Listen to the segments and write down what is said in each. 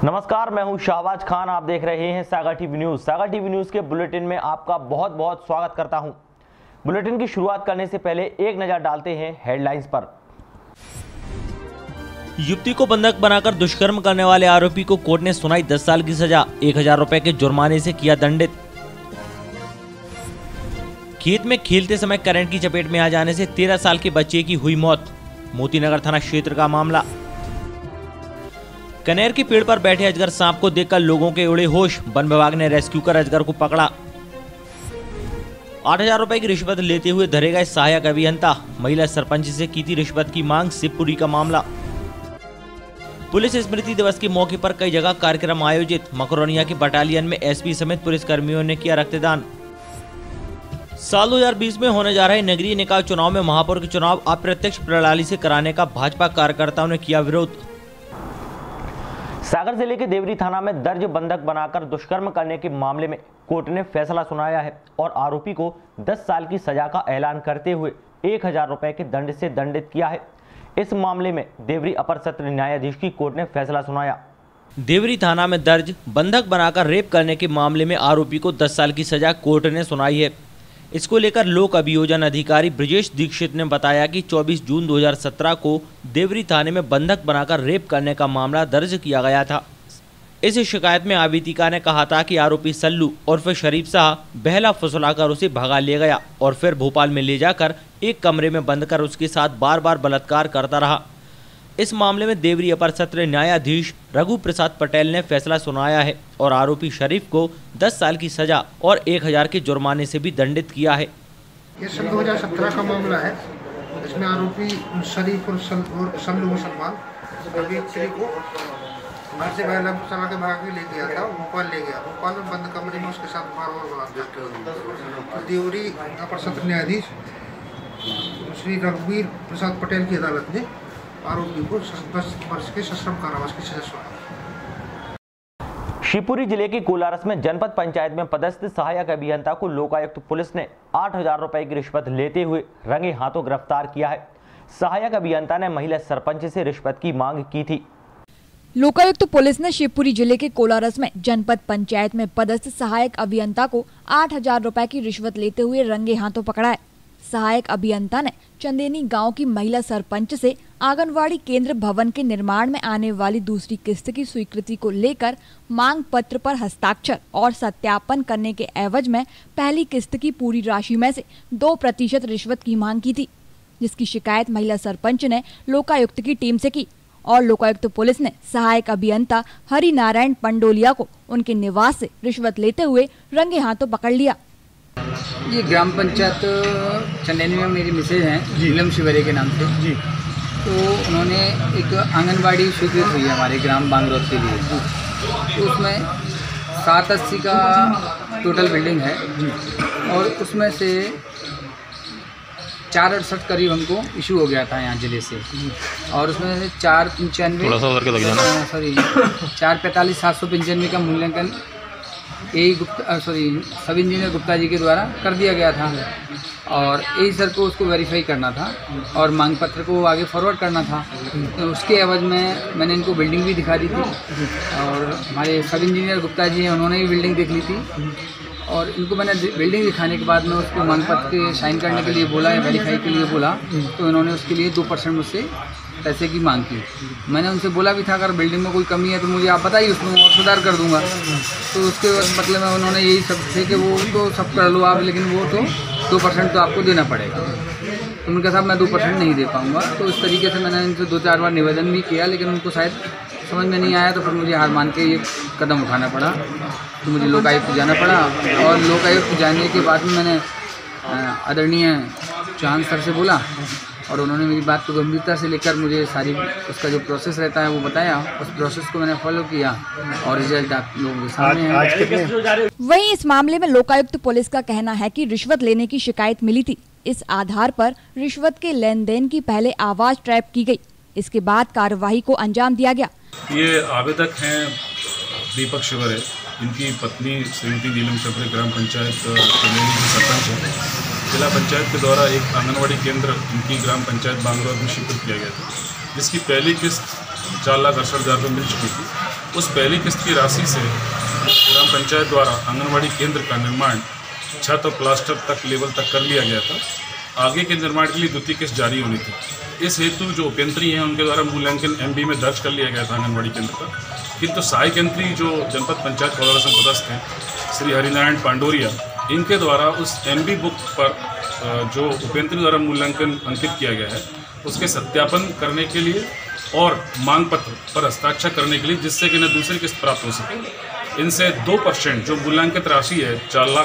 नमस्कार, मैं हूं शाहबाज खान। आप देख रहे हैं Sagar TV news. Sagar TV news के बुलेटिन में आपका बहुत बहुत स्वागत करता हूं। बुलेटिन की शुरुआत करने से पहले एक नजर डालते हैं हेडलाइंस पर। युवती को बंधक बनाकर दुष्कर्म करने वाले आरोपी को कोर्ट ने सुनाई 10 साल की सजा, 1000 रुपए के जुर्माने से किया दंडित। खेत में खेलते समय करंट की चपेट में आ जाने से 13 साल के बच्चे की हुई मौत, मोतीनगर थाना क्षेत्र का मामला। कनेर के पेड़ पर बैठे अजगर सांप को देखकर लोगों के उड़े होश, वन विभाग ने रेस्क्यू कर अजगर को पकड़ा। 8000 रुपए की रिश्वत लेते हुए धरे गए सहायक अभियंता, महिला सरपंच से की थी रिश्वत की मांग, शिवपुरी का मामला। पुलिस स्मृति दिवस के मौके पर कई जगह कार्यक्रम आयोजित, मकरोनिया के बटालियन में एसपी समेत पुलिस कर्मियों ने किया रक्तदान। साल 2020 में होने जा रहे नगरीय निकाय चुनाव में महापौर के चुनाव अप्रत्यक्ष प्रणाली से कराने का भाजपा कार्यकर्ताओं ने किया विरोध। सागर जिले के देवरी थाना में दर्ज बंधक बनाकर दुष्कर्म करने के मामले में कोर्ट ने फैसला सुनाया है और आरोपी को 10 साल की सजा का ऐलान करते हुए 1000 रुपए के दंड से दंडित किया है। इस मामले में देवरी अपर सत्र न्यायाधीश की कोर्ट ने फैसला सुनाया। देवरी थाना में दर्ज बंधक बनाकर रेप करने के मामले में आरोपी को 10 साल की सजा कोर्ट ने सुनाई है। इसको लेकर लोक अभियोजन अधिकारी ब्रजेश दीक्षित ने बताया कि 24 जून 2017 को देवरी थाने में बंधक बनाकर रेप करने का मामला दर्ज किया गया था। इस शिकायत में आवेदिका ने कहा था कि आरोपी सल्लू उर्फ शरीफ शाह बहला फुसलाकर उसे भगा ले गया और फिर भोपाल में ले जाकर एक कमरे में बंद कर उसके साथ बार बार बलात्कार करता रहा। इस मामले में देवरी अपर सत्र न्यायाधीश रघु प्रसाद पटेल ने फैसला सुनाया है और आरोपी शरीफ को 10 साल की सजा और 1000 के जुर्माने से भी दंडित किया है। ये सन 2017 का मामला है। इसमें आरोपी शरीफ और सल्लू मुसलमान व्यक्ति को घर से बहला चला के भाग के ले गया था, भोपाल ले गया। भोपाल में बंद कमरे में उसके साथ बार बार बलात्कार। देवरी अपर सत्र न्यायाधीश श्री रघुवीर प्रसाद पटेल की अदालत ने आरोपी को 10 वर्ष के सश्रम कारावास की सजा सुनाई। शिवपुरी जिले के कोलारस में जनपद पंचायत में पदस्थ सहायक अभियंता को लोकायुक्त पुलिस ने 8000 रुपए की रिश्वत लेते हुए रंगे हाथों गिरफ्तार किया है। सहायक अभियंता ने महिला सरपंच से रिश्वत की मांग की थी। लोकायुक्त पुलिस ने शिवपुरी जिले के कोलारस में जनपद पंचायत में पदस्थ सहायक अभियंता को 8000 रुपए की रिश्वत लेते हुए रंगे हाथों पकड़ा है। सहायक अभियंता ने चंदेनी गांव की महिला सरपंच से आंगनवाड़ी केंद्र भवन के निर्माण में आने वाली दूसरी किस्त की स्वीकृति को लेकर मांग पत्र पर हस्ताक्षर और सत्यापन करने के एवज में पहली किस्त की पूरी राशि में से 2% रिश्वत की मांग की थी, जिसकी शिकायत महिला सरपंच ने लोकायुक्त की टीम से की और लोकायुक्त पुलिस ने सहायक अभियंता हरि नारायण पंडोलिया को उनके निवास से रिश्वत लेते हुए रंगे हाथों पकड़ लिया। ये ग्राम पंचायत चंदेनी में मेरी मिसेज हैं नीलम शिवरे के नाम से जी। तो उन्होंने एक आंगनवाड़ी स्वीकृत हुई है हमारे ग्राम बांगरोद के लिए। तो उसमें 780 का टोटल बिल्डिंग है जी और उसमें से 468 करीब हमको इशू हो गया था यहाँ जिले से और उसमें से 445 795 का मूल्यांकन सब इंजीनियर गुप्ता जी के द्वारा कर दिया गया था और यही सर को उसको वेरीफाई करना था और मांग पत्र को आगे फॉरवर्ड करना था। तो उसके एवज में मैंने इनको बिल्डिंग भी दिखा दी थी और हमारे सब इंजीनियर गुप्ता जी हैं, उन्होंने भी बिल्डिंग देख ली थी और इनको मैंने बिल्डिंग दिखाने के बाद में उसको मांग पत्र के साइन करने के लिए बोला या वेरीफाई के लिए बोला तो इन्होंने उसके लिए 2% मुझसे पैसे की मांग की। मैंने उनसे बोला भी था अगर बिल्डिंग में कोई कमी है तो मुझे आप बताइए, उसमें और सुधार कर दूंगा। तो उसके मतलब में उन्होंने यही सब थे कि वो तो सब कर लो आप, लेकिन वो तो 2% तो आपको देना पड़ेगा। तो उनका साहब मैं 2% नहीं दे पाऊँगा। तो इस तरीके से मैंने इनसे 2-4 बार निवेदन भी किया, लेकिन उनको शायद समझ में नहीं आया। तो फिर मुझे हार मान के ये कदम उठाना पड़ा। तो मुझे लोकायुक्त जाना पड़ा और लोकायुक्त जाने के बाद में मैंने आदरणीय चौहान सर से बोला और उन्होंने मेरी बात को गंभीरता से लेकर मुझे सारी उसका जो प्रोसेस रहता है वो बताया। उस प्रोसेस को मैंने फॉलो किया और रिजल्ट आप लोगों के सामने है। वहीं इस मामले में लोकायुक्त पुलिस का कहना है कि रिश्वत लेने की शिकायत मिली थी। इस आधार पर रिश्वत के लेन देन की पहले आवाज ट्रैप की गई, इसके बाद कार्यवाही को अंजाम दिया गया। ये आवेदक हैं दीपक शिवरे, इनकी पत्नी श्रीमती नीलम शिवरे ग्राम पंचायत चंदेनी की सरपंच है। जिला पंचायत के द्वारा एक आंगनवाड़ी केंद्र इनकी ग्राम पंचायत बांगरोद में स्वीकृत किया गया था, जिसकी पहली किस्त 4,68,000 रुपये मिल चुकी थी उस पहली किस्त की राशि से ग्राम पंचायत द्वारा आंगनवाड़ी केंद्र का निर्माण छत और प्लास्टर तक लेवल तक कर लिया गया था। आगे के निर्माण के लिए द्वितीय किस्त जारी होनी थी। इस हेतु जो उपयंत्री हैं उनके द्वारा मूल्यांकन MB में दर्ज कर लिया गया था आंगनवाड़ी केंद्र का, किंतु सहायक यंत्री जो जनपद पंचायत कोलारस में पदस्थ हैं श्री हरिनारायण पांडोरिया, इनके द्वारा उस MB बुक पर जो उपयंत्री द्वारा मूल्यांकन अंकित किया गया है उसके सत्यापन करने के लिए और मांग पत्र पर हस्ताक्षर करने के लिए, जिससे कि न दूसरी किस्त प्राप्त हो सके, इनसे 2% जो मूल्यांकित राशि है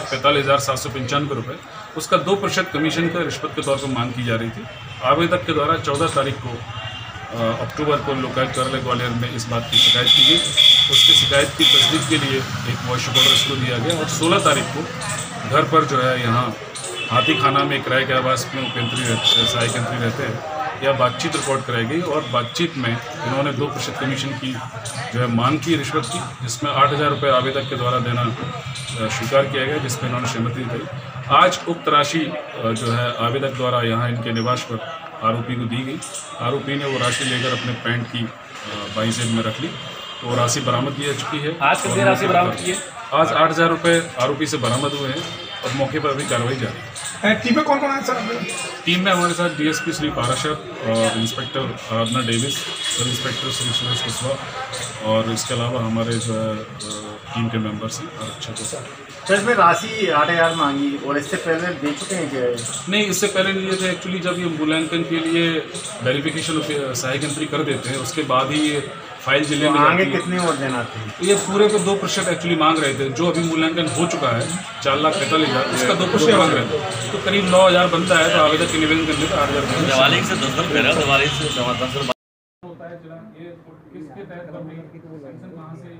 4,45,795 रुपये, उसका 2% कमीशन का रिश्वत के तौर पर मांग की जा रही थी। आवेदक के द्वारा 14 तारीख को अक्टूबर को लोकायुक्त कार्यालय ग्वालियर में इस बात की शिकायत की गई। उसकी शिकायत की तस्दीक के लिए एक वॉइस रिकॉर्डर इसको दिया गया और 16 तारीख को घर पर जो है यहाँ हाथी खाना में किराए के आवास में उपयंत्री सहायक यंत्री रहते हैं या बातचीत रिकॉर्ड कराई गई और बातचीत में इन्होंने 2% कमीशन की जो है मांग की, रिश्वत की, जिसमें 8,000 रुपये आवेदक के द्वारा देना स्वीकार किया गया, जिसमें इन्होंने सहमति दी। आज उक्त राशि जो है आवेदक द्वारा यहाँ इनके निवास पर आरोपी को दी गई। आरोपी ने वो राशि लेकर अपने पैंट की बाईं जेब में रख ली, तो वो राशि बरामद की जा चुकी है। आज कितनी राशि बरामद की है? आज 8,000 रुपये आरोपी से बरामद हुए हैं और मौके पर अभी कार्रवाई जारी है। टीम में कौन कौन है सर? टीम में हमारे साथ DSP श्री पाराशर और inspector Aradhana Davis, sub inspector Shri Suresh Kushwaha और इसके अलावा हमारे जो है टीम के मेंबर्स हैं आरक्षक। सर इसमें राशि 8,000 मांगी और इससे पहले दे चुके हैं क्या? नहीं, इससे पहले नहीं थे। एक्चुअली जब ये मूल्यांकन के लिए वेरिफिकेशन सहायक यंत्री कर देते हैं उसके बाद ही ये फाइल जिले में आगे कितने और देना थे? ये पूरे पे 2% एक्चुअली मांग रहे थे। जो अभी मूल्यांकन हो चुका है 4,45,000 उसका 2% मांग रहे थे, तो करीब 9,000 बनता है। तो आवेदक के निवेदन करने पर 8,000 दिवाली से 10 दिन पहले दिवाली से होता है। ये किसके तहत कहाँ से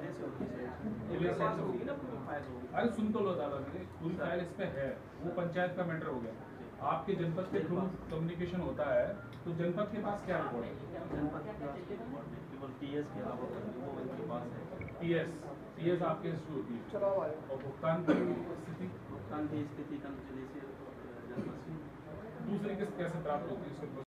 अरे सुन तो लो दादा, पूरी फाइल इस पे है, वो पंचायत का मैटर हो गया। आपके जनपद के थ्रू कम्युनिकेशन होता है तो जनपद के पास क्या रिपोर्ट है? टीएस आपके होती है और भुगतान की स्थिति दूसरी किस्त कैसे प्राप्त होती है?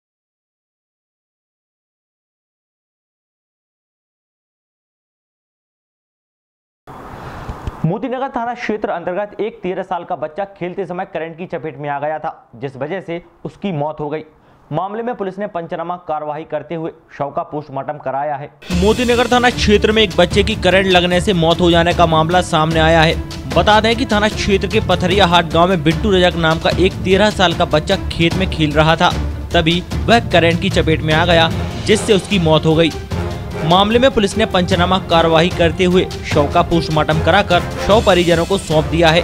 मोतीनगर थाना क्षेत्र अंतर्गत एक 13 साल का बच्चा खेलते समय करंट की चपेट में आ गया था, जिस वजह से उसकी मौत हो गई। मामले में पुलिस ने पंचनामा कार्रवाई करते हुए शव का पोस्टमार्टम कराया है। मोतीनगर थाना क्षेत्र में एक बच्चे की करंट लगने से मौत हो जाने का मामला सामने आया है। बता दें कि थाना क्षेत्र के पथरिया हाट गाँव में बिट्टू रजक नाम का एक 13 साल का बच्चा खेत में खेल रहा था, तभी वह करंट की चपेट में आ गया, जिससे उसकी मौत हो गई। मामले में पुलिस ने पंचनामा कार्रवाई करते हुए शव का पोस्टमार्टम कराकर शव परिजनों को सौंप दिया है।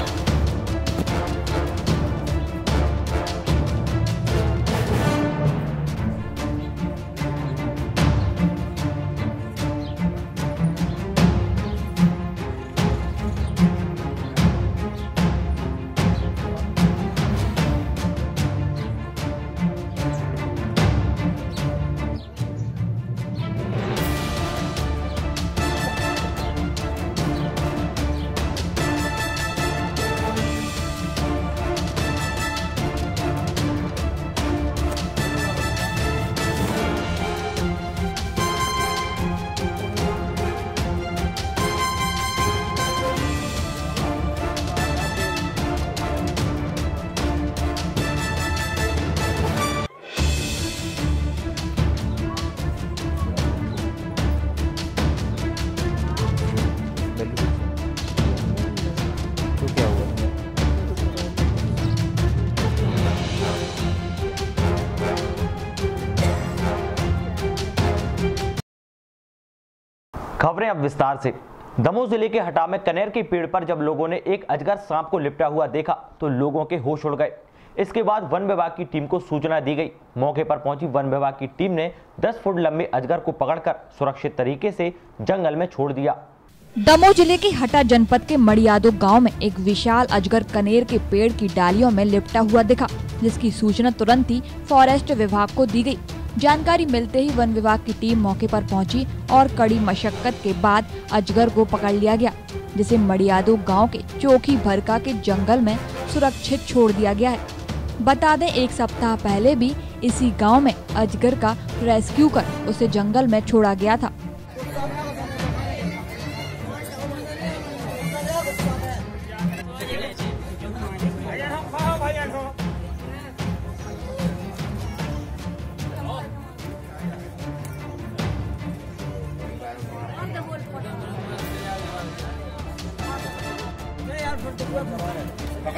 खबरें अब विस्तार से। दमोह जिले के हटा में कनेर के पेड़ पर जब लोगों ने एक अजगर सांप को लिपटा हुआ देखा तो लोगों के होश उड़ गए। इसके बाद वन विभाग की टीम को सूचना दी गई। मौके पर पहुंची वन विभाग की टीम ने 10 फुट लंबे अजगर को पकड़कर सुरक्षित तरीके से जंगल में छोड़ दिया। दमोह जिले के हटा जनपद के मड़ियादो गांव में एक विशाल अजगर कनेर के पेड़ की डालियों में लिपटा हुआ दिखा, जिसकी सूचना तुरंत ही फॉरेस्ट विभाग को दी गई। जानकारी मिलते ही वन विभाग की टीम मौके पर पहुंची और कड़ी मशक्कत के बाद अजगर को पकड़ लिया गया, जिसे मड़ियादो गांव के चोखी भरका के जंगल में सुरक्षित छोड़ दिया गया है। बता दें, एक सप्ताह पहले भी इसी गांव में अजगर का रेस्क्यू कर उसे जंगल में छोड़ा गया था।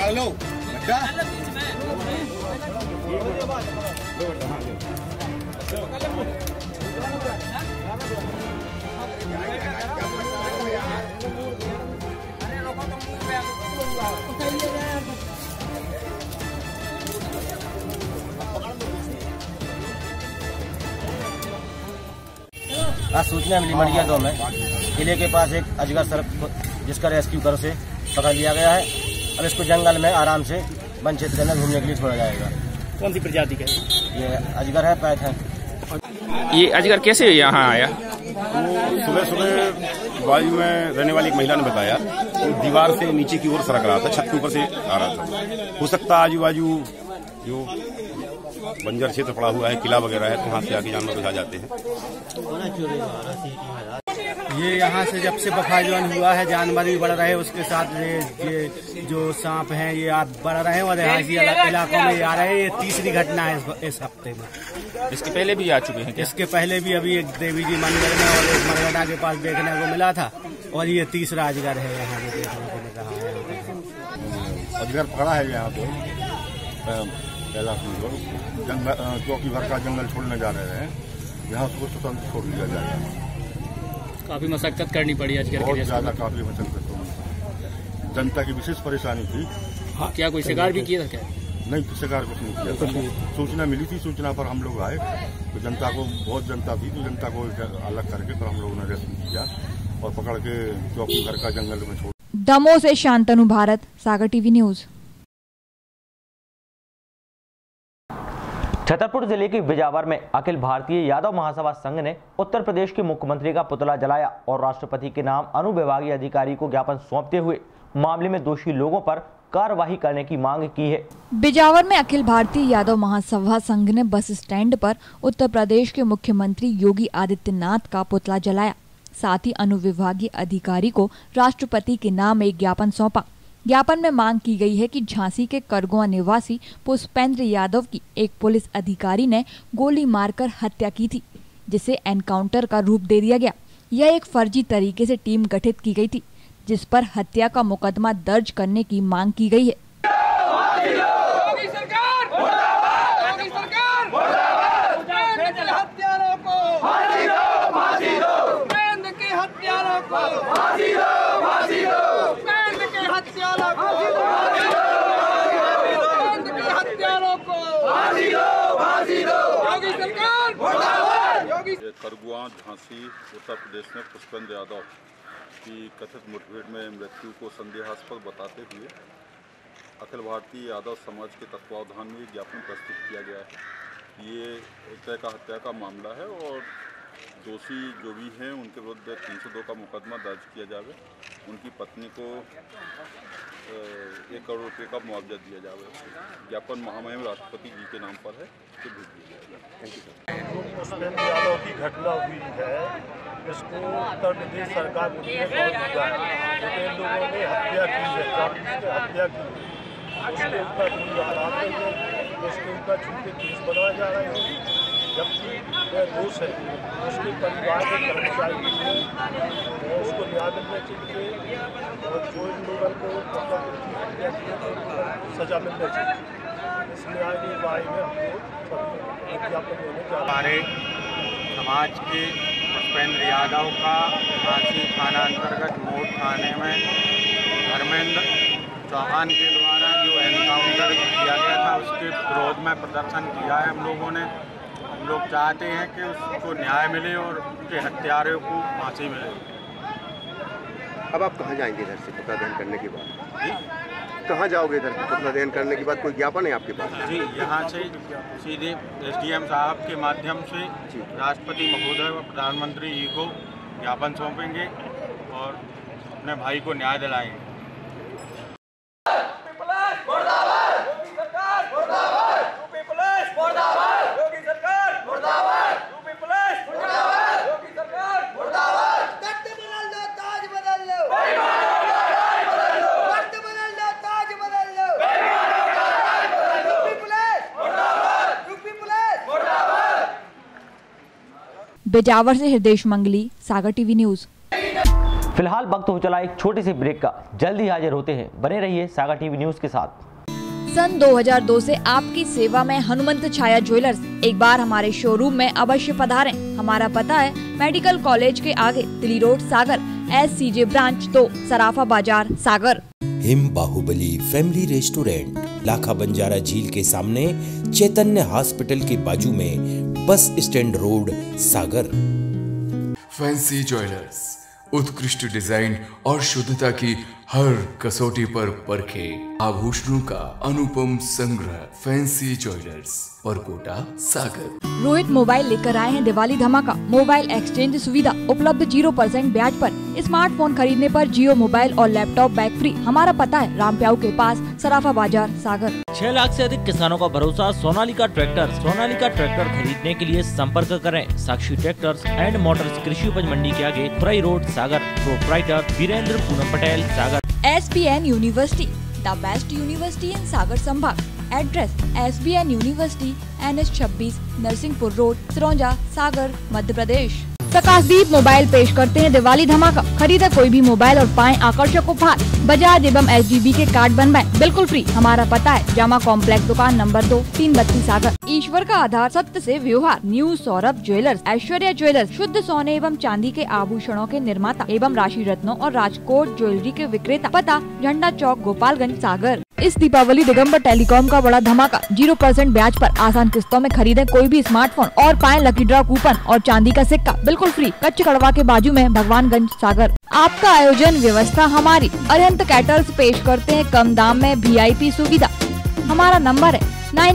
आज सूचना मिली मड़िया गांव में किले के पास एक अजगर सर्प जिसका रेस्क्यू कर से पकड़ लिया गया है। अब इसको जंगल में आराम से वन क्षेत्र के अंदर घूमने के लिए छोड़ा जाएगा। कौन सी प्रजाति का ये अजगर है, पैथन। ये अजगर कैसे यहाँ आया? सुबह सुबह बाजू में रहने वाली एक महिला ने बताया वो दीवार से नीचे की ओर सरक रहा था, छत के ऊपर से आ रहा था। हो सकता है आजू बाजू जो बंजर क्षेत्र पड़ा हुआ है, किला वगैरह है, तो वहाँ से आके जानवर उठा जाते हैं। ये यहाँ से जब से बफाजवान हुआ है जानवर भी बढ़ रहे, उसके साथ ये जो सांप हैं ये आप बढ़ रहे हैं और यहाँ से इलाकों में आ रहे हैं। ये तीसरी घटना है इस हफ्ते में। इसके पहले भी आ चुके हैं क्या? इसके पहले भी अभी एक देवी जी मंदिर में और एक मरगटा के पास देखने को मिला था और ये तीसरा अजगर है यहाँ पे देखने को मिल रहा है। अजगर पकड़ा है यहाँ पे पहला जंगल, चौकी भर का जंगल छोड़ने जा रहे हैं, यहाँ उसको स्वतंत्र छोड़ दिया जाएगा। काफी मशक्कत करनी पड़ी अजगर बहुत ज्यादा, काफी मशक्कत होनी, जनता की विशेष परेशानी थी। हाँ, क्या कोई शिकार भी किया था क्या? नहीं, शिकार कुछ नहीं किया था। सूचना मिली थी, सूचना पर हम लोग आए तो जनता को, बहुत जनता थी तो जनता को अलग करके फिर हम लोगों ने रेस्क्यू किया और पकड़ के चौकी घर का जंगल में छोड़। दमोह से शांतनु भारत, सागर टीवी न्यूज। छतरपुर जिले के बिजावर में अखिल भारतीय यादव महासभा संघ ने उत्तर प्रदेश के मुख्यमंत्री का पुतला जलाया और राष्ट्रपति के नाम अनुविभागीय अधिकारी को ज्ञापन सौंपते हुए मामले में दोषी लोगों पर कार्रवाई करने की मांग की है। बिजावर में अखिल भारतीय यादव महासभा संघ ने बस स्टैंड पर उत्तर प्रदेश के मुख्यमंत्री योगी आदित्यनाथ का पुतला जलाया। साथ ही अनुविभागीय अधिकारी को राष्ट्रपति के नाम एक ज्ञापन सौंपा। ज्ञापन में मांग की गई है कि झांसी के करगोआ निवासी पुष्पेंद्र यादव की एक पुलिस अधिकारी ने गोली मारकर हत्या की थी, जिसे एनकाउंटर का रूप दे दिया गया। यह एक फर्जी तरीके से टीम गठित की गई थी, जिस पर हत्या का मुकदमा दर्ज करने की मांग की गई है। करगुआ झांसी उत्तर प्रदेश में पुष्पेंद्र यादव की कथित मुठभेड़ में मृत्यु को संदेहास्पद बताते हुए अखिल भारतीय यादव समाज के तत्वावधान में ज्ञापन प्रस्तुत किया गया है। ये हत्या का मामला है और दोषी जो भी हैं उनके विरुद्ध 302 का मुकदमा दर्ज किया जावे। उनकी पत्नी को 1 करोड़ रुपये का मुआवजा दिया जावे। ज्ञापन महामहिम राष्ट्रपति जी के नाम पर है, तो भेज दिया जाएगा। पुष्पेंद्र यादव की घटना हुई है, इसको उत्तर प्रदेश सरकार ने बहुत दिया है। जितने लोगों ने हत्या की है, हत्या की उसके ऊपर कोई आरोप नहीं है, उसके ऊपर झूठे केस बनाए जा रहे हैं। जबकि वह दोष है, उसके परिवार के कर्मचारी उसको न्याय मिलना चाहिए और जो इन लोगों को हत्या की है सजा मिलना चाहिए। इस न्याय के बारे में हमको विज्ञापन देने जा हमारे समाज के पुष्पेंद्र यादव का झांसी थाना अंतर्गत मोड़ थाने में धर्मेंद्र चौहान के द्वारा जो एनकाउंटर किया गया था उसके विरोध में प्रदर्शन किया है हम लोगों ने। हम लोग चाहते हैं कि उसको न्याय मिले और उसके हत्यारों को फांसी मिले। अब आप कहाँ जाएंगे इधर से पुतला दहन करने के बाद? जी कहाँ जाओगे इधर पुतला दहन करने के बाद? कोई ज्ञापन है आपके पास? जी, यहाँ से सीधे SDM साहब के माध्यम से राष्ट्रपति महोदय व प्रधानमंत्री जी को ज्ञापन सौंपेंगे और अपने भाई को न्याय दिलाएंगे। बिजावर से हृदय मंगली, सागर टीवी न्यूज। फिलहाल वक्त हो चला एक छोटी सी ब्रेक का, जल्दी हाजिर होते हैं, बने रहिए सागर टीवी न्यूज के साथ। सन 2002 से आपकी सेवा में हनुमंत छाया ज्वेलर्स। एक बार हमारे शोरूम में अवश्य पधारें। हमारा पता है मेडिकल कॉलेज के आगे, Delhi road, Sagar, SCJ branch 2, Sarafa Bazaar, Sagar. Him Bahubali family restaurant, Lakha Banjara झील के सामने, चैतन्य हॉस्पिटल के बाजू में, bus stand road, Sagar. Fancy jewellers, उत्कृष्ट डिजाइन और शुद्धता की हर कसौटी पर परखे आभूषणों का अनुपम संग्रह। Fancy jewellers, Parkota, Sagar. Rohit mobile लेकर आए हैं दिवाली धमाका। मोबाइल एक्सचेंज सुविधा उपलब्ध 0% ब्याज पर। स्मार्टफोन खरीदने पर जियो मोबाइल और लैपटॉप बैग फ्री। हमारा पता है रामप्याऊ के पास, सराफा बाजार, सागर। 6 लाख से अधिक किसानों का भरोसा सोनालिका ट्रैक्टर। सोनालिका ट्रैक्टर खरीदने के लिए संपर्क करें साक्षी ट्रैक्टर्स एंड मोटर्स, कृषि उपज मंडी के आगे, Khurai road, Sagar. Proprietor Virendra Poonam Patel, Sagar. SBN university, the best university in Sagar संभाग। Address SBN university, NH26, Narsinghpur road, Sironja, Sagar, Madhya Pradesh. Prakashdeep mobile पेश करते हैं दिवाली धमाका। खरीदे कोई भी मोबाइल और पाएं आकर्षक उपहार। बजाज एवं SGB के कार्ड बनवाएं बिल्कुल फ्री। हमारा पता है जामा कॉम्प्लेक्स, दुकान नंबर 2, 332, सागर। ईश्वर का आधार सत्य से व्यवहार। New Saurabh jewellers, Aishwarya jewellers, शुद्ध सोने एवं चांदी के आभूषणों के निर्माता एवं राशि रत्नों और राजकोट ज्वेलरी के विक्रेता। पता झंडा चौक, गोपालगंज, सागर। इस दीपावली दिगंबर टेलीकॉम का बड़ा धमाका। 0% ब्याज पर आसान किस्तों में खरीदें कोई भी स्मार्टफोन और पाएं लकी ड्रॉ कूपन और चांदी का सिक्का बिल्कुल फ्री। कच्च कड़वा के बाजू में, भगवानगंज, सागर। आपका आयोजन व्यवस्था हमारी। अरिहंत कैटर्स पेश करते हैं कम दाम में VIP सुविधा। हमारा नंबर है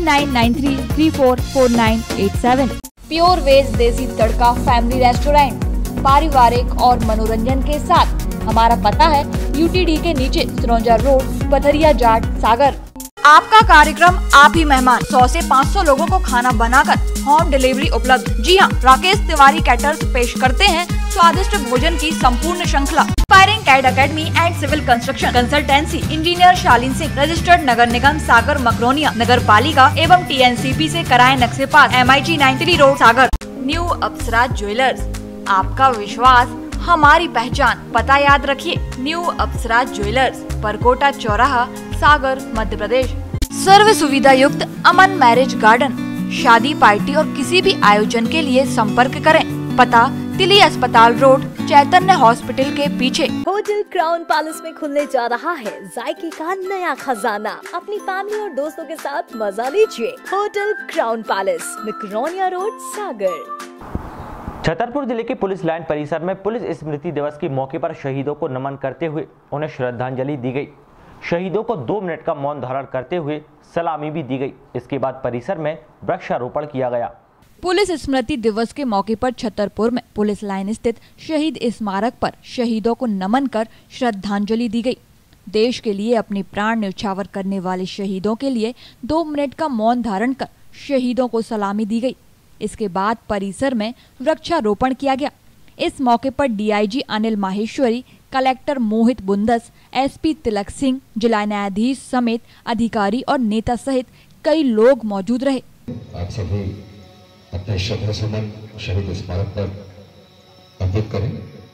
9993344987। प्योर वेज देसी तड़का फैमिली रेस्टोरेंट, पारिवारिक और मनोरंजन के साथ। हमारा पता है UTD के नीचे, सिरौंजा रोड, पथरिया जाट, सागर। आपका कार्यक्रम, आप ही मेहमान। 100 से 500 लोगों को खाना बनाकर होम डिलीवरी उपलब्ध। जी हाँ, राकेश तिवारी कैटर्स पेश करते हैं स्वादिष्ट भोजन की संपूर्ण श्रृंखला। Firing CAD academy and civil construction consultancy, engineer Shaleen Singh, registered नगर निगम सागर मकरोनिया, नगर पालिका एवं TNCP से कराए नक्शे pass. MIG 93 road, Sagar. New Apsara jewellers, आपका विश्वास हमारी पहचान। पता याद रखिए, न्यू अप्सरा ज्वेलर्स, परकोटा चौराहा, सागर, मध्य प्रदेश। सर्व सुविधा युक्त अमन मैरिज गार्डन, शादी पार्टी और किसी भी आयोजन के लिए संपर्क करें। पता दिल्ली अस्पताल रोड, चैतन्य हॉस्पिटल के पीछे। होटल क्राउन पैलेस में खुलने जा रहा है जायके का नया खजाना। अपनी फैमिली और दोस्तों के साथ मजा लीजिए। Hotel crown palace, Makronia road, Sagar. Chhatarpur जिले के पुलिस लाइन परिसर में पुलिस स्मृति दिवस के मौके पर शहीदों को नमन करते हुए उन्हें श्रद्धांजलि दी गई। शहीदों को 2 मिनट का मौन धारण करते हुए सलामी भी दी गई। इसके बाद परिसर में वृक्षारोपण किया गया। पुलिस स्मृति दिवस के मौके पर छतरपुर में पुलिस लाइन स्थित शहीद स्मारक पर शहीदों को नमन कर श्रद्धांजलि दी गई। देश के लिए अपने प्राण न्यौछावर करने वाले शहीदों के लिए 2 मिनट का मौन धारण कर शहीदों को सलामी दी गई। इसके बाद परिसर में वृक्षारोपण किया गया। इस मौके पर DIG Anil Maheshwari, collector Mohit Bundas, SP Tilak Singh, जिला न्यायाधीश समेत अधिकारी और नेता सहित कई लोग मौजूद रहे। आप सभी अपने श्रद्धा सुमन शहीद स्मारक पर अर्पित करें।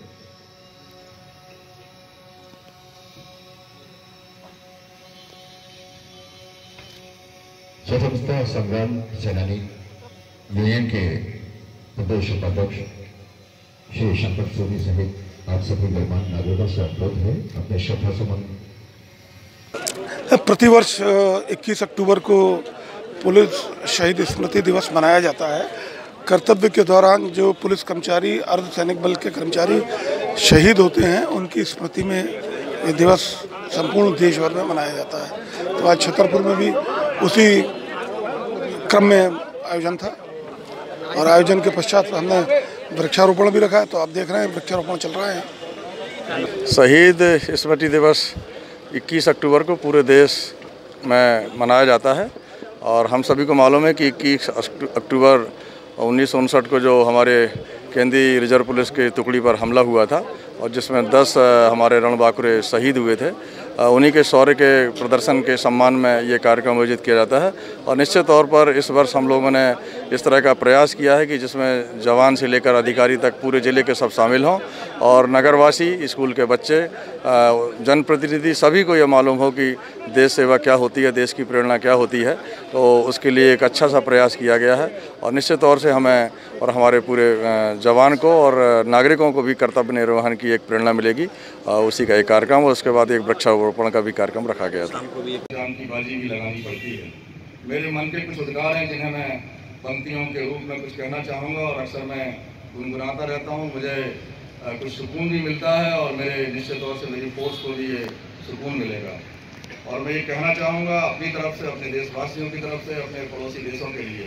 स्वतंत्रता संग्राम सेनानी यूनियन के प्रदेश उपाध्यक्ष श्री शंकर सोनी सहित आप सभी गणमान्य नागरिकों से अनुरोध है अपने श्रद्धा सुमन। प्रतिवर्ष 21 अक्टूबर को पुलिस शहीद स्मृति दिवस मनाया जाता है। कर्तव्य के दौरान जो पुलिस कर्मचारी, अर्धसैनिक बल के कर्मचारी शहीद होते हैं, उनकी स्मृति में ये दिवस संपूर्ण देश भर में मनाया जाता है। तो आज छतरपुर में भी उसी क्रम में आयोजन था और आयोजन के पश्चात हमने वृक्षारोपण भी रखा है। तो आप देख रहे हैं वृक्षारोपण चल रहा है। शहीद स्मृति दिवस 21 अक्टूबर को पूरे देश में मनाया जाता है और हम सभी को मालूम है कि 21 अक्टूबर 1959 को जो हमारे केंद्रीय रिजर्व पुलिस की टुकड़ी पर हमला हुआ था और जिसमें 10 हमारे रणबांकुरे शहीद हुए थे। उन्हीं के शौर्य के प्रदर्शन के सम्मान में ये कार्यक्रम आयोजित किया जाता है। और निश्चित तौर पर इस वर्ष हम लोगों ने इस तरह का प्रयास किया है कि जिसमें जवान से लेकर अधिकारी तक पूरे ज़िले के सब शामिल हों और नगरवासी, स्कूल के बच्चे, जनप्रतिनिधि सभी को ये मालूम हो कि देश सेवा क्या होती है, देश की प्रेरणा क्या होती है। तो उसके लिए एक अच्छा सा प्रयास किया गया है और निश्चित तौर से हमें और हमारे पूरे जवान को और नागरिकों को भी कर्तव्य निर्वहन की एक प्रेरणा मिलेगी। उसी का एक कार्यक्रम और उसके बाद एक वृक्षारोपण का भी कार्यक्रम रखा गया था। जान की बाजी भी लगानी पड़ती है। मेरे मन के कुछ उद्गार हैं जिन्हें मैं पंक्तियों के रूप में कुछ कहना चाहूँगा और अक्सर मैं गुनगुनाता रहता हूँ। मुझे कुछ सुकून भी मिलता है और मेरे निश्चित तौर से मेरी फोर्स को भी ये सुकून मिलेगा। और मैं ये कहना चाहूँगा अपनी तरफ से, अपने देशवासियों की तरफ से, अपने पड़ोसी देशों के लिए।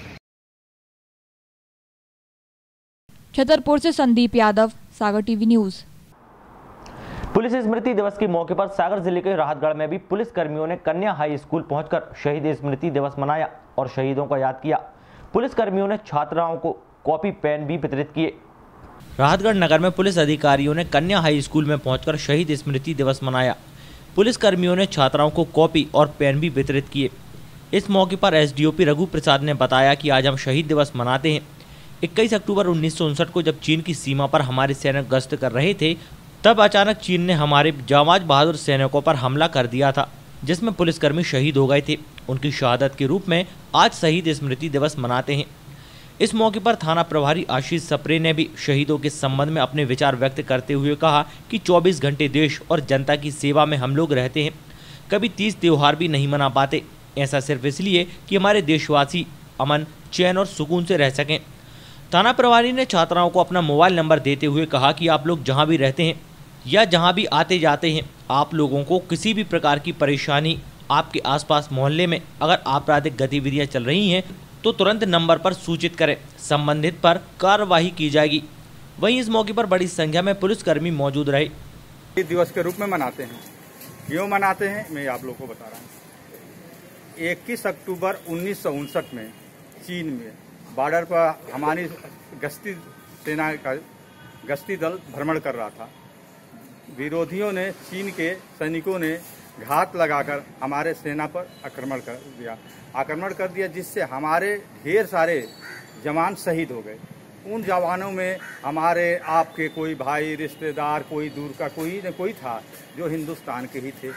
छतरपुर से Sandeep Yadav, Sagar TV news. Police स्मृति दिवस के मौके पर सागर जिले के राहतगढ़ में भी पुलिस कर्मियों ने कन्या हाई स्कूल पहुंचकर शहीद स्मृति दिवस मनाया और शहीदों को याद किया। पुलिस कर्मियों ने छात्राओं को कॉपी पेन भी वितरित किए। राहतगढ़ नगर में पुलिस अधिकारियों ने कन्या हाई स्कूल में पहुंचकर शहीद स्मृति दिवस मनाया। पुलिस कर्मियों ने छात्राओं को कॉपी और पेन भी वितरित किए। इस मौके पर एसडीओपी रघु प्रसाद ने बताया कि आज हम शहीद दिवस मनाते हैं। 21 अक्टूबर 1959 को जब चीन की सीमा पर हमारे सैनिक गश्त कर रहे थे, तब अचानक चीन ने हमारे जांबाज बहादुर सैनिकों पर हमला कर दिया था, जिसमें पुलिसकर्मी शहीद हो गए थे। उनकी शहादत के रूप में आज शहीद स्मृति दिवस मनाते हैं। इस मौके पर थाना प्रभारी आशीष सप्रे ने भी शहीदों के संबंध में अपने विचार व्यक्त करते हुए कहा कि 24 घंटे देश और जनता की सेवा में हम लोग रहते हैं, कभी 30 त्योहार भी नहीं मना पाते। ऐसा सिर्फ इसलिए कि हमारे देशवासी अमन, चैन और सुकून से रह सकें। थाना प्रभारी ने छात्राओं को अपना मोबाइल नंबर देते हुए कहा कि आप लोग जहां भी रहते हैं या जहां भी आते जाते हैं, आप लोगों को किसी भी प्रकार की परेशानी, आपके आसपास मोहल्ले में अगर आपराधिक गतिविधियां चल रही हैं तो तुरंत नंबर पर सूचित करें, संबंधित पर कार्रवाई की जाएगी। वहीं इस मौके पर बड़ी संख्या में पुलिसकर्मी मौजूद रहे। दिवस के रूप में मनाते हैं। क्यों मनाते हैं मैं आप लोगों को बता रहा हूँ। 21 अक्टूबर 1959 में चीन में बॉर्डर पर हमारी गश्ती सेना का गश्ती दल भ्रमण कर रहा था। विरोधियों ने, चीन के सैनिकों ने घात लगाकर हमारे सेना पर आक्रमण कर दिया, जिससे हमारे ढेर सारे जवान शहीद हो गए। उन जवानों में हमारे आपके कोई भाई, रिश्तेदार, कोई दूर का कोई न कोई था जो हिंदुस्तान के ही थे।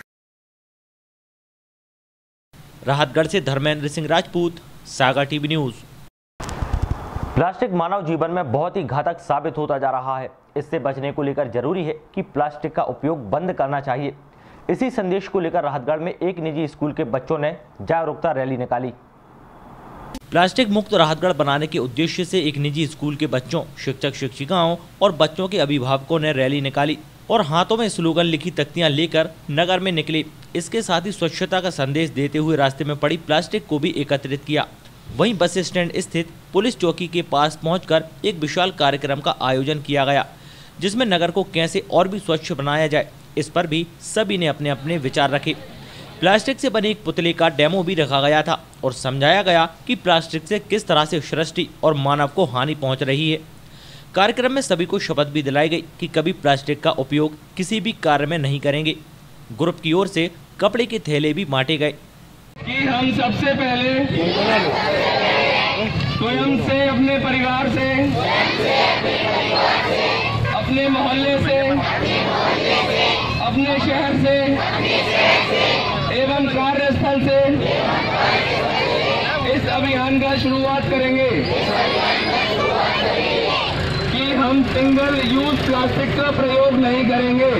राहतगढ़ से Dharmendra Singh Rajput, Sagar TV news. Plastic मानव जीवन में बहुत ही घातक साबित होता जा रहा है। इससे बचने को लेकर जरूरी है कि प्लास्टिक का उपयोग बंद करना चाहिए। इसी संदेश को लेकर राहतगढ़ में एक निजी स्कूल के बच्चों ने जागरूकता रैली निकाली। प्लास्टिक मुक्त राहतगढ़ बनाने के उद्देश्य से एक निजी स्कूल के बच्चों, शिक्षक शिक्षिकाओं और बच्चों के अभिभावकों ने रैली निकाली और हाथों में स्लोगन लिखी तख्तियां लेकर नगर में निकले। इसके साथ ही स्वच्छता का संदेश देते हुए रास्ते में पड़ी प्लास्टिक को भी एकत्रित किया। वहीं बस स्टैंड स्थित पुलिस चौकी के पास पहुंचकर एक विशाल कार्यक्रम का आयोजन किया गया, जिसमें नगर को कैसे और भी स्वच्छ बनाया जाए, इस पर भी सभी ने अपने अपने विचार रखे। प्लास्टिक से बने एक पुतले का डेमो भी रखा गया था और समझाया गया कि प्लास्टिक से किस तरह से सृष्टि और मानव को हानि पहुंच रही है। कार्यक्रम में सभी को शपथ भी दिलाई गई कि कभी प्लास्टिक का उपयोग किसी भी कार्य में नहीं करेंगे। ग्रुप की ओर से कपड़े के थैले भी बांटे गए। कि हम सबसे पहले स्वयं से, अपने परिवार से, अपने मोहल्ले से, अपने शहर से एवं कार्यस्थल से इस अभियान का शुरुआत करेंगे कि हम सिंगल यूज प्लास्टिक का प्रयोग नहीं करेंगे।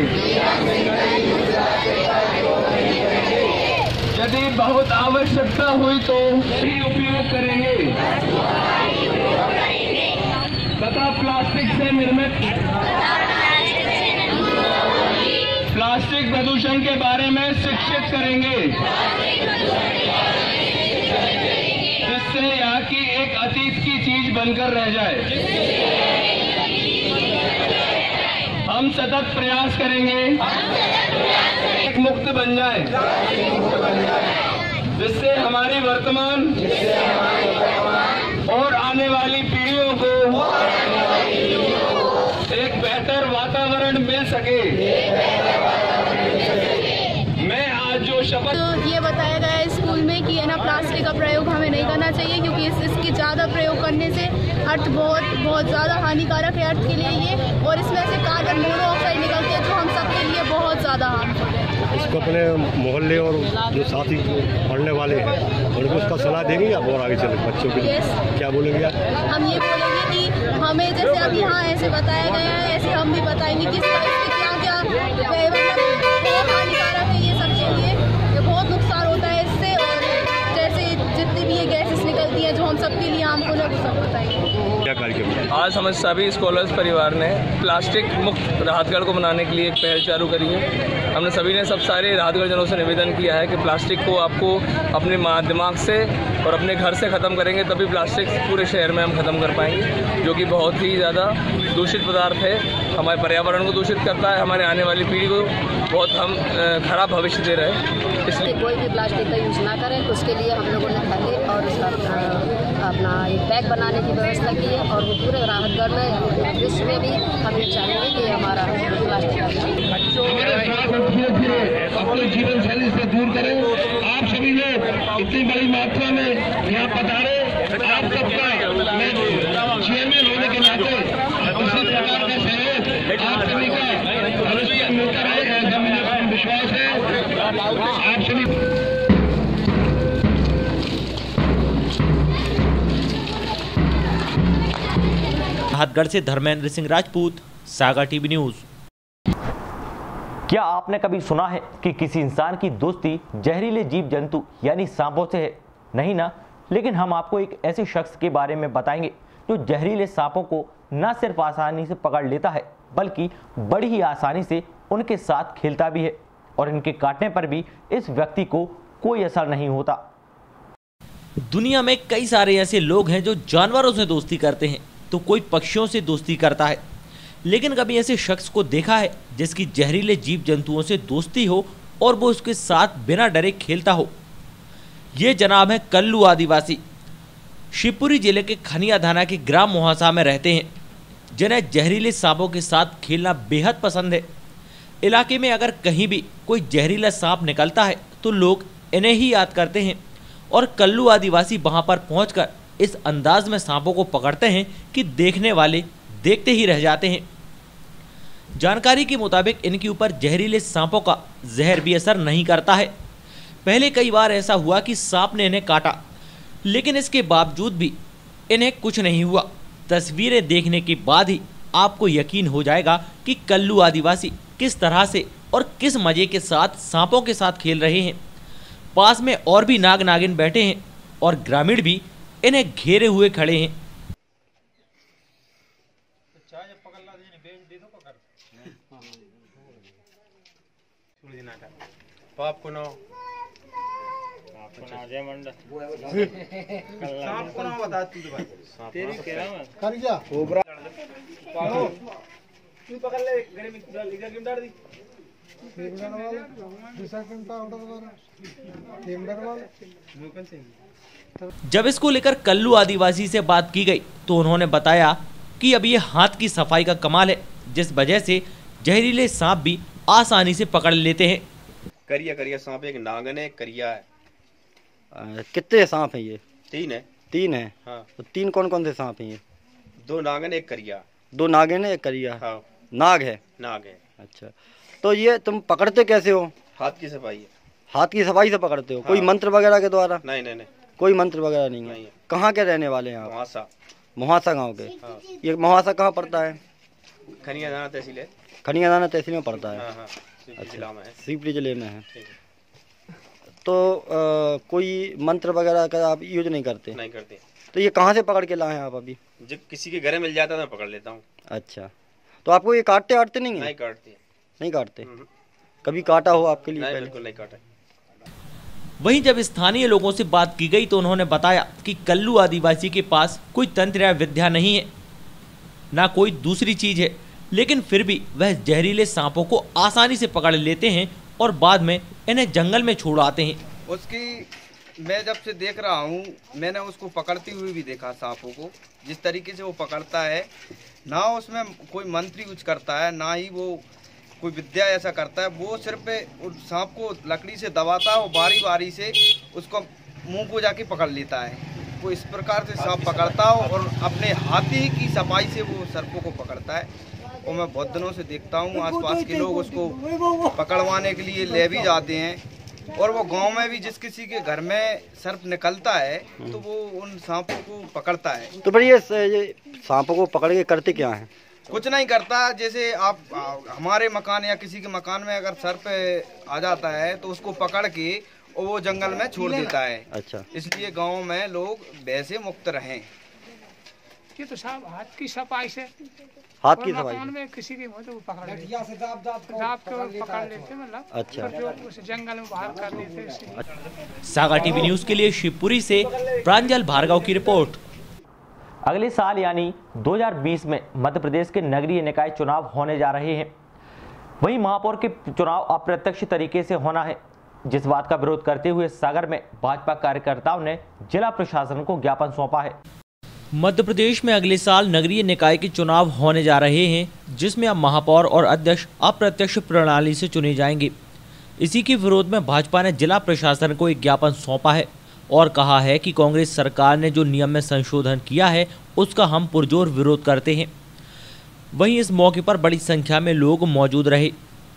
यदि बहुत आवश्यकता हुई तो ही उपयोग करेंगे तथा प्लास्टिक से निर्मित प्लास्टिक प्रदूषण के बारे में शिक्षित करेंगे, जिससे यहाँ की एक अतीत की चीज बनकर रह जाए। हम सतत प्रयास करेंगे एक मुक्त बन जाए, जिससे हमारी वर्तमान और आने वाली पीढ़ियों को एक बेहतर वातावरण मिल सके। जो शपथ। तो ये बताया गया है स्कूल में कि है ना प्लास्टिक का प्रयोग हमें नहीं करना चाहिए, क्योंकि इसके ज़्यादा प्रयोग करने से अर्थ बहुत ज़्यादा हानिकारक है अर्थ के लिए ये, और इसमें से कार्बन मोनोऑक्साइड निकलते हैं जो हम सबके लिए बहुत ज़्यादा हार्मफुल है। इसको अपने मोहल्ले और जो साथी पढ़ने वाले हैं उनको उसका सलाह देंगे आप और आगे चले बच्चों के लिए क्या बोलेंगे आप? हम ये बोलेंगे कि हमें जैसे अब यहाँ ऐसे बताया गया है ऐसे हम भी बताएंगे कि इसका क्या क्या बहुत हानिकारक है ये सबके लिए, ये बहुत नुकसान होता है इससे, और जैसे जितनी भी ये गैसेस निकलती हैं जो हम सबके लिए हार्मफुल है वो सब बताएंगे। क्या कार्यक्रम? आज हम सभी स्कॉलर्स परिवार ने प्लास्टिक मुक्त राहतगढ़ को मनाने के लिए एक पहल चालू करी है। हमने सभी ने सब सारे राहतगढ़ जनों से निवेदन किया है कि प्लास्टिक को आपको अपने दिमाग से और अपने घर से ख़त्म करेंगे तभी प्लास्टिक पूरे शहर में हम ख़त्म कर पाएंगे, जो कि बहुत ही ज़्यादा दूषित पदार्थ है, हमारे पर्यावरण को दूषित करता है, हमारे आने वाली पीढ़ी को बहुत हम खराब भविष्य दे रहे हैं। इसलिए कोई भी प्लास्टिक का यूज़ ना करें, उसके लिए हम लोगों ने थैले और उसका अपना एक बैग बनाने की व्यवस्था की है, और वो पूरे राहतगढ़ में विश्व में भी हम ये चाहेंगे कि हमारा प्लास्टिक अपने जीवन शैली से दूर करें। आप सभी लोग इतनी बड़ी मात्रा में यहाँ पधारे, आप सबका चेयरमैन होने के नाते इसी प्रकार का सहयोग आप सभी का भविष्य मिलता रहेगा, मुझे विश्वास है। आप सभी राहतगढ़ से धर्मेंद्र सिंह राजपूत, सागर टीवी न्यूज। क्या आपने कभी सुना है कि किसी इंसान की दोस्ती जहरीले जीव जंतु यानी सांपों से है? नहीं ना, लेकिन हम आपको एक ऐसे शख्स के बारे में बताएंगे जो जहरीले सांपों को न सिर्फ आसानी से पकड़ लेता है बल्कि बड़ी ही आसानी से उनके साथ खेलता भी है, और इनके काटने पर भी इस व्यक्ति को कोई असर नहीं होता। दुनिया में कई सारे ऐसे लोग हैं जो जानवरों से दोस्ती करते हैं, तो कोई पक्षियों से दोस्ती करता है, लेकिन कभी ऐसे शख्स को देखा है जिसकी जहरीले जीव जंतुओं से दोस्ती हो और वो उसके साथ बिना डरे खेलता हो? ये जनाब है कल्लू आदिवासी। शिवपुरी जिले के खनिया थाना के ग्राम मोहासा में रहते हैं, जिन्हें जहरीले सांपों के साथ खेलना बेहद पसंद है। इलाके में अगर कहीं भी कोई जहरीला सांप निकलता है तो लोग इन्हें ही याद करते हैं, और कल्लू आदिवासी वहां पर पहुंचकर इस अंदाज में सांपों को पकड़ते हैं कि देखने वाले देखते ही रह जाते हैं। जानकारी के मुताबिक इनके ऊपर जहरीले सांपों का जहर भी असर नहीं करता है। पहले कई बार ऐसा हुआ कि सांप ने इन्हें काटा, लेकिन इसके बावजूद भी इन्हें कुछ नहीं हुआ। तस्वीरें देखने के बाद ही आपको यकीन हो जाएगा कि कल्लू आदिवासी किस तरह से और किस मजे के साथ सांपों के साथ खेल रहे हैं। पास में और भी नाग नागिन बैठे हैं और ग्रामीण भी इन्हें घेरे हुए खड़े हैं। जब इसको लेकर कल्लू आदिवासी से बात की गई तो उन्होंने बताया कि अब ये हाथ की सफाई का कमाल है, जिस वजह से जहरीले सांप भी आसानी से पकड़ लेते हैं। करिया करिया सांप, एक नागन है, एक करिया है। कितने सांप हैं ये? तीन है। तीन है? हाँ। तो तीन कौन कौन से सांप हैं ये? दो नागन एक करिया। दो नागिन है, एक करिया। हाँ। नाग है? नाग है। अच्छा, तो ये तुम पकड़ते कैसे हो? हाथ की सफाई है। हाथ की सफाई से पकड़ते हो? हाँ। कोई मंत्र वगैरह के द्वारा? नहीं नहीं नहीं, कोई मंत्र वगैरह नहीं है। कहाँ के रहने वाले हैं आप? मोहासा। मोहासा गाँव के? हाँ। ये मोहासा कहाँ पड़ता है? खनिया थाना तहसील है। खनिया थाना तहसील में पड़ता है? हाँ हाँ, जिला में है। शिवपुरी जिले में है। तो कोई मंत्र वगैरह का आप यूज नहीं करते? नहीं करते। तो ये कहाँ से पकड़ के लाए हैं आप अभी? जब किसी के घर मिल जाता है मैं पकड़ लेता हूँ। अच्छा, तो आपको ये काटते आटते नहीं है? नहीं काटते। नहीं काटते? कभी काटा हो आपके लिए? नहीं, पहले? बिल्कुल नहीं काटा। वहीं जब स्थानीय लोगों से बात की गई तो उन्होंने बताया कि कल्लू आदिवासी के पास कोई तंत्र या विद्या नहीं है, ना कोई दूसरी चीज है, लेकिन फिर भी वह जहरीले सांपों को आसानी से पकड़ लेते हैं और बाद में इन्हें जंगल में छोड़ आते हैं। उसकी मैं जब से देख रहा हूँ, मैंने उसको पकड़ती हुई भी देखा सांपों को। जिस तरीके से वो पकड़ता है ना, उसमें कोई मंत्र यूज करता है, ना ही वो कोई विद्या ऐसा करता है, वो सिर्फ उस सांप को लकड़ी से दबाता है और बारी बारी से उसको मुंह को जाके पकड़ लेता है। वो इस प्रकार से सांप पकड़ता है और अपने हाथी की सफाई से वो सर्पों को पकड़ता है। और मैं बहुत दिनों से देखता हूँ आसपास के लोग उसको पकड़वाने के लिए ले भी जाते हैं। और वो गांव में भी जिस किसी के घर में सर्प निकलता है तो वो उन सांपों को पकड़ता है। तो ये सांपों को पकड़ के करते क्या है? कुछ नहीं करता, जैसे आप हमारे मकान या किसी के मकान में अगर सर्प आ जाता है तो उसको पकड़ के और वो जंगल में छोड़ देता है। अच्छा, इसलिए गांव में लोग वैसे मुक्त रहें। ये तो साहब हाथ की सफाई से, हाथ की सफाई में किसी की तो वो पकड़ लेते हैं, दाब के पकड़ लेते हैं, मतलब अच्छा, जो उस जंगल में बाहर कर देते हैं। सागर टीवी न्यूज के लिए शिवपुरी से प्रांजल भार्गव की रिपोर्ट। अगले साल यानी 2020 में मध्य प्रदेश के नगरीय निकाय चुनाव होने जा रहे हैं। वहीं महापौर के चुनाव अप्रत्यक्ष तरीके से होना है, जिस बात का विरोध करते हुए सागर में भाजपा कार्यकर्ताओं ने जिला प्रशासन को ज्ञापन सौंपा है। मध्य प्रदेश में अगले साल नगरीय निकाय के चुनाव होने जा रहे हैं, जिसमें अब महापौर और अध्यक्ष अप्रत्यक्ष प्रणाली से चुने जाएंगे। इसी के विरोध में भाजपा ने जिला प्रशासन को एक ज्ञापन सौंपा है और कहा है कि कांग्रेस सरकार ने जो नियम में संशोधन किया है उसका हम पुरजोर विरोध करते हैं। वहीं इस मौके पर बड़ी संख्या में लोग मौजूद रहे।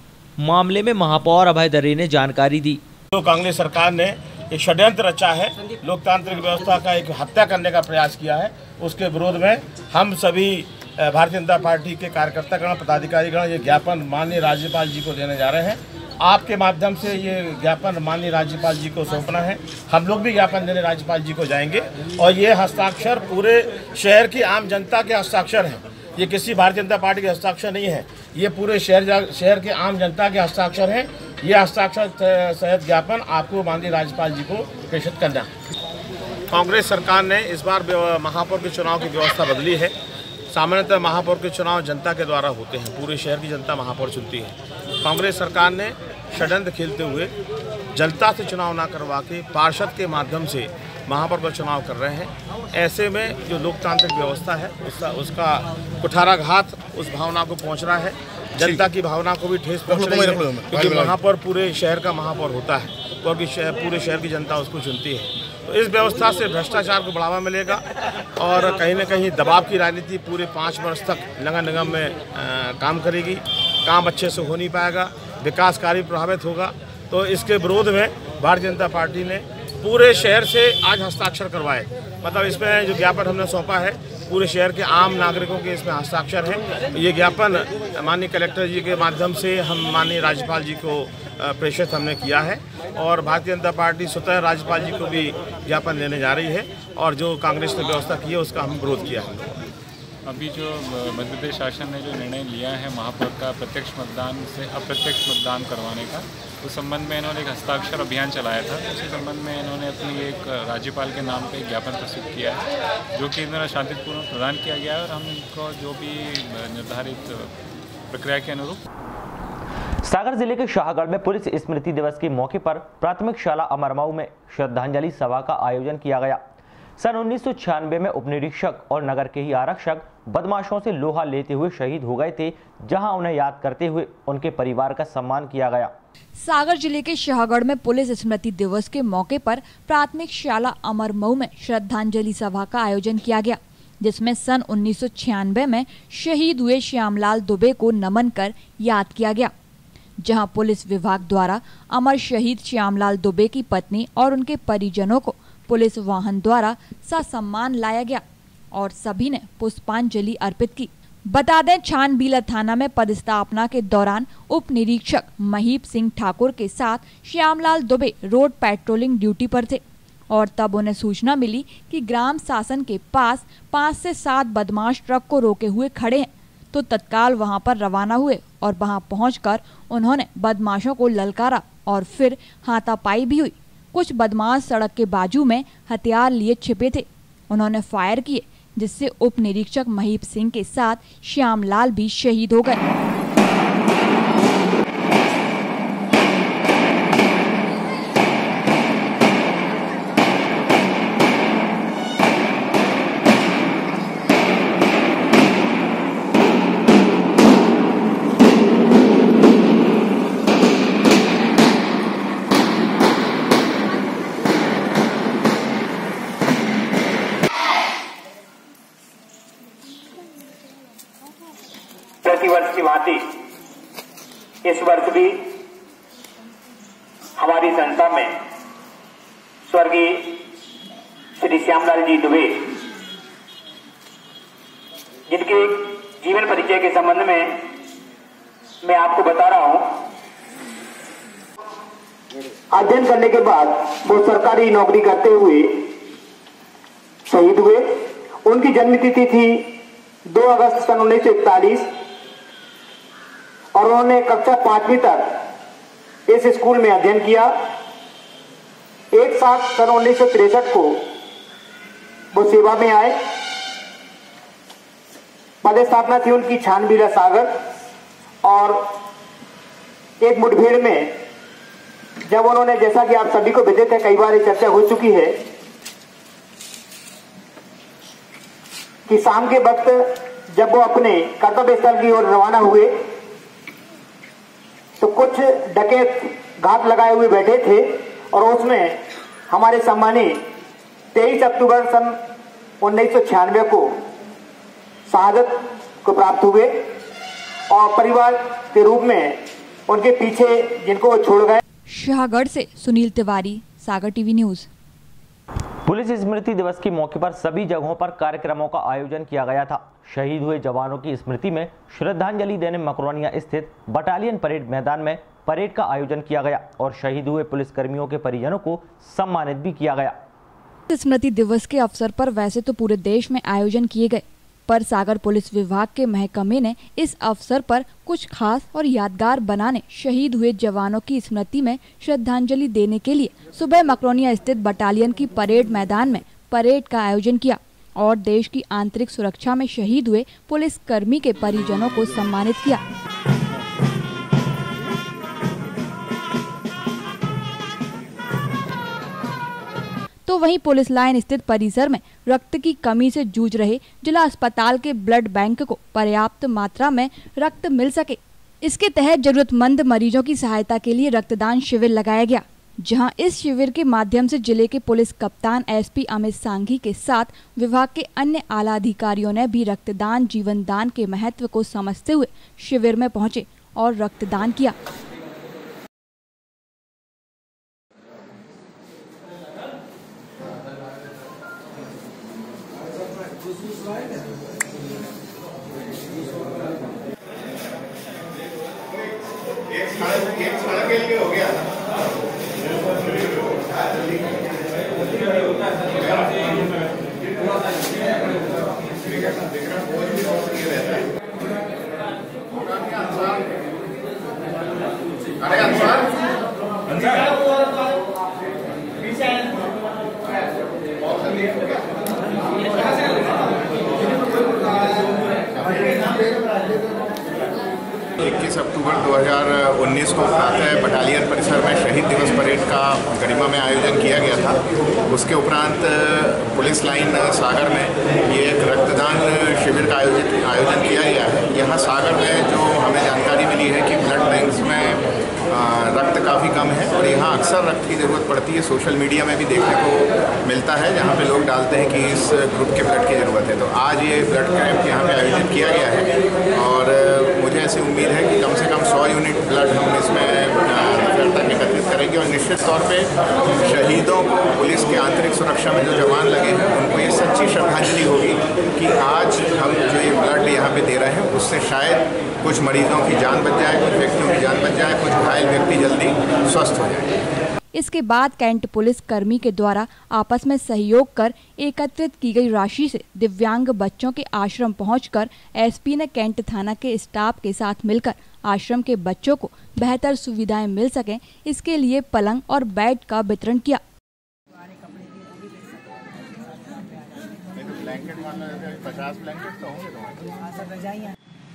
मामले में महापौर अभय दरे ने जानकारी दी। तो कांग्रेस सरकार ने एक षड्यंत्र रचा है, लोकतांत्रिक व्यवस्था का एक हत्या करने का प्रयास किया है। उसके विरोध में हम सभी भारतीय जनता पार्टी के कार्यकर्तागण, पदाधिकारीगण ये ज्ञापन माननीय राज्यपाल जी को देने जा रहे हैं। आपके माध्यम से ये ज्ञापन माननीय राज्यपाल जी को सौंपना है। हम लोग भी ज्ञापन देने राज्यपाल जी को जाएंगे और ये हस्ताक्षर पूरे शहर की आम जनता के हस्ताक्षर हैं। ये किसी भारतीय जनता पार्टी के हस्ताक्षर नहीं है, ये पूरे शहर के आम जनता के हस्ताक्षर हैं। ये हस्ताक्षर सहित ज्ञापन आपको माननीय राज्यपाल जी को प्रेषित करना। कांग्रेस सरकार ने इस बार महापौर के चुनाव की व्यवस्था बदली है। सामान्यतः महापौर के चुनाव जनता के द्वारा होते हैं, पूरे शहर की जनता महापौर चुनती है। कांग्रेस सरकार ने षड्यंत्र खेलते हुए जनता से चुनाव ना करवा के पार्षद के माध्यम से महापौर का चुनाव कर रहे हैं। ऐसे में जो लोकतांत्रिक व्यवस्था है उसका कुठाराघात उस भावना को पहुंच रहा है, जनता की भावना को भी ठेस पहुंच रही है, क्योंकि महापौर पूरे शहर का महापौर होता है, क्योंकि पूरे शहर की जनता उसको चुनती है। तो इस व्यवस्था से भ्रष्टाचार को बढ़ावा मिलेगा और कहीं न कहीं दबाव की राजनीति पूरे 5 वर्ष तक नगर निगम में काम करेगी, काम अच्छे से हो नहीं पाएगा, विकास कार्य प्रभावित होगा। तो इसके विरोध में भारतीय जनता पार्टी ने पूरे शहर से आज हस्ताक्षर करवाए। मतलब इसमें जो ज्ञापन हमने सौंपा है पूरे शहर के आम नागरिकों के इसमें हस्ताक्षर हैं। ये ज्ञापन माननीय कलेक्टर जी के माध्यम से हम माननीय राज्यपाल जी को प्रेषित हमने किया है और भारतीय जनता पार्टी स्वतः राज्यपाल जी को भी ज्ञापन देने जा रही है और जो कांग्रेस ने व्यवस्था की है उसका हम विरोध किया है। अभी जो मध्य प्रदेश शासन ने जो निर्णय लिया है महापौर का प्रत्यक्ष मतदान से अप्रत्यक्ष मतदान करवाने का, उस संबंध में इन्होंने एक हस्ताक्षर अभियान चलाया था। उसी संबंध में इन्होंने अपनी एक राज्यपाल के नाम पे ज्ञापन प्रस्तुत किया है, जो कि इन्होंने शांतिपूर्ण प्रदान किया गया है और हम इनको जो भी निर्धारित प्रक्रिया के अनुरूप। सागर जिले के शाहगढ़ में पुलिस स्मृति दिवस के मौके पर प्राथमिक शाला अमरमऊ में श्रद्धांजलि सभा का आयोजन किया गया। सन 1996 में उपनिरीक्षक और नगर के ही आरक्षक बदमाशों से लोहा लेते हुए शहीद हो गए थे, जहां उन्हें याद करते हुए उनके परिवार का सम्मान किया गया। सागर जिले के शाहगढ़ में पुलिस स्मृति दिवस के मौके पर प्राथमिक शाला अमरमऊ में श्रद्धांजलि सभा का आयोजन किया गया, जिसमें सन 1996 में शहीद हुए श्यामलाल दुबे को नमन कर याद किया गया। जहां पुलिस विभाग द्वारा अमर शहीद श्यामलाल दुबे की पत्नी और उनके परिजनों को पुलिस वाहन द्वारा ससम्मान लाया गया और सभी ने पुष्पांजलि अर्पित की। बता दें, छानबीला थाना में पदस्थापना के दौरान उप निरीक्षक महीप सिंह ठाकुर के साथ Shyamlal Dubey road patrolling duty पर थे और तब उन्हें सूचना मिली कि ग्राम शासन के पास 5 से 7 बदमाश ट्रक को रोके हुए खड़े हैं, तो तत्काल वहां पर रवाना हुए और वहां पहुंचकर उन्होंने बदमाशों को ललकारा और फिर हाथापाई भी हुई। कुछ बदमाश सड़क के बाजू में हथियार लिए छिपे थे, उन्होंने फायर किए, जिससे उप निरीक्षक महीप सिंह के साथ श्यामलाल भी शहीद हो गए। प्रतिवर्ष की भांति इस वर्ष भी हमारी संस्था में स्वर्गीय श्री श्यामलाल जी दुबे, जिनके जीवन परिचय के संबंध में मैं आपको बता रहा हूं। अध्ययन करने के बाद वो सरकारी नौकरी करते हुए शहीद हुए। उनकी जन्म तिथि थी 2 अगस्त सन 1941 और उन्होंने कक्षा 5वीं तक इस स्कूल में अध्ययन किया। एक साथ सन 1963 को वो सेवा में आए। पदस्थापना थी उनकी छानबीला सागर, और एक मुठभेड़ में जब उन्होंने, जैसा कि आप सभी को विदित है, कई बार ये चर्चा हो चुकी है कि शाम के वक्त जब वो अपने कर्तव्य स्थल की ओर रवाना हुए तो कुछ डकैत घात लगाए हुए बैठे थे और उसमें हमारे सम्मानित 23 अक्टूबर सन 1996 को शहादत को प्राप्त हुए और परिवार के रूप में उनके पीछे जिनको वो छोड़ गए। शाहगढ़ से Sunil Tiwari, Sagar TV news. Police स्मृति दिवस के मौके पर सभी जगहों पर कार्यक्रमों का आयोजन किया गया था। शहीद हुए जवानों की स्मृति में श्रद्धांजलि देने मकरोनिया स्थित बटालियन परेड मैदान में परेड का आयोजन किया गया और शहीद हुए पुलिसकर्मियों के परिजनों को सम्मानित भी किया गया। स्मृति दिवस के अवसर पर वैसे तो पूरे देश में आयोजन किए गए, पर सागर पुलिस विभाग के महकमे ने इस अवसर पर कुछ खास और यादगार बनाने शहीद हुए जवानों की स्मृति में श्रद्धांजलि देने के लिए सुबह मकरोनिया स्थित बटालियन की परेड मैदान में परेड का आयोजन किया और देश की आंतरिक सुरक्षा में शहीद हुए पुलिसकर्मी के परिजनों को सम्मानित किया। तो वहीं पुलिस लाइन स्थित परिसर में रक्त की कमी से जूझ रहे जिला अस्पताल के ब्लड बैंक को पर्याप्त मात्रा में रक्त मिल सके, इसके तहत जरूरतमंद मरीजों की सहायता के लिए रक्तदान शिविर लगाया गया, जहां इस शिविर के माध्यम से जिले के पुलिस कप्तान एसपी अमित सांघी के साथ विभाग के अन्य आला अधिकारियों ने भी रक्तदान जीवन दान के महत्व को समझते हुए शिविर में पहुंचे और रक्तदान किया। अक्टूबर 2019 को प्रातः बटालियन परिसर में शहीद दिवस परेड का गरिमा में आयोजन किया गया था। उसके उपरांत पुलिस लाइन सागर में ये एक रक्तदान शिविर का आयोजन किया गया है। यहाँ सागर में जो हमें जानकारी मिली है कि ब्लड बैंक्स में रक्त काफ़ी कम है और यहाँ अक्सर रक्त की ज़रूरत पड़ती है। सोशल मीडिया में भी देखने को मिलता है जहाँ पे लोग डालते हैं कि इस ग्रुप के ब्लड की ज़रूरत है। तो आज ये ब्लड कैंप यहाँ पे आयोजित किया गया है और मुझे ऐसी उम्मीद है कि कम से कम 100 यूनिट ब्लड हम इसमें तक एकत्रित करेंगे और निश्चित तौर पे शहीदों को, पुलिस के आंतरिक सुरक्षा में जो जवान लगे हैं उनको ये सच्ची श्रद्धांजलि होगी कि आज हम जो ये ब्लड यहाँ पे दे रहे हैं उससे शायद कुछ मरीजों की जान बच जाए, कुछ व्यक्तियों की जान बच जाए, कुछ घायल व्यक्ति जल्दी स्वस्थ हो जाए। इसके बाद कैंट पुलिस कर्मी के द्वारा आपस में सहयोग कर एकत्रित की गई राशि से दिव्यांग बच्चों के आश्रम पहुंचकर एसपी ने कैंट थाना के स्टाफ के साथ मिलकर आश्रम के बच्चों को बेहतर सुविधाएं मिल सकें, इसके लिए पलंग और बेड का वितरण किया। ब्लैंकेट 50 ब्लैंकेट तो होंगे।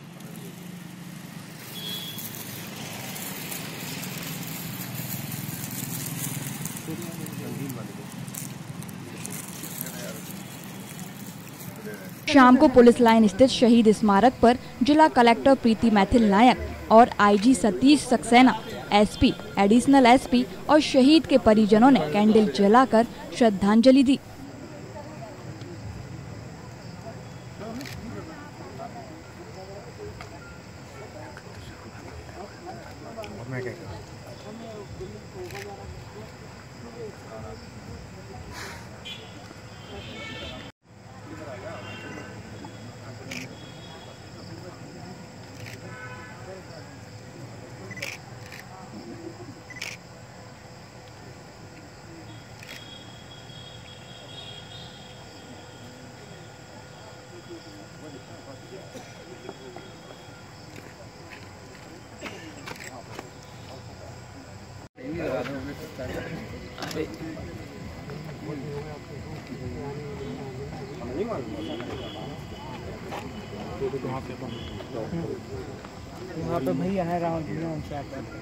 शाम को पुलिस लाइन स्थित शहीद स्मारक पर जिला कलेक्टर प्रीति मैथिल नायक और IG Satish Saxena, SP, additional SP और शहीद के परिजनों ने कैंडल जलाकर श्रद्धांजलि दी। वहाँ पे भैया है राहुल जी, उनसे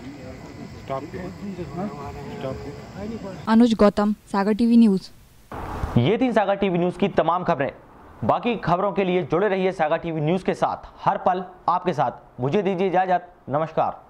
अनुज गौतम, सागर टीवी न्यूज। ये थी सागर टीवी न्यूज की तमाम खबरें। बाकी खबरों के लिए जुड़े रहिए सागर टीवी न्यूज के साथ, हर पल आपके साथ। मुझे दीजिए इजाजत, नमस्कार।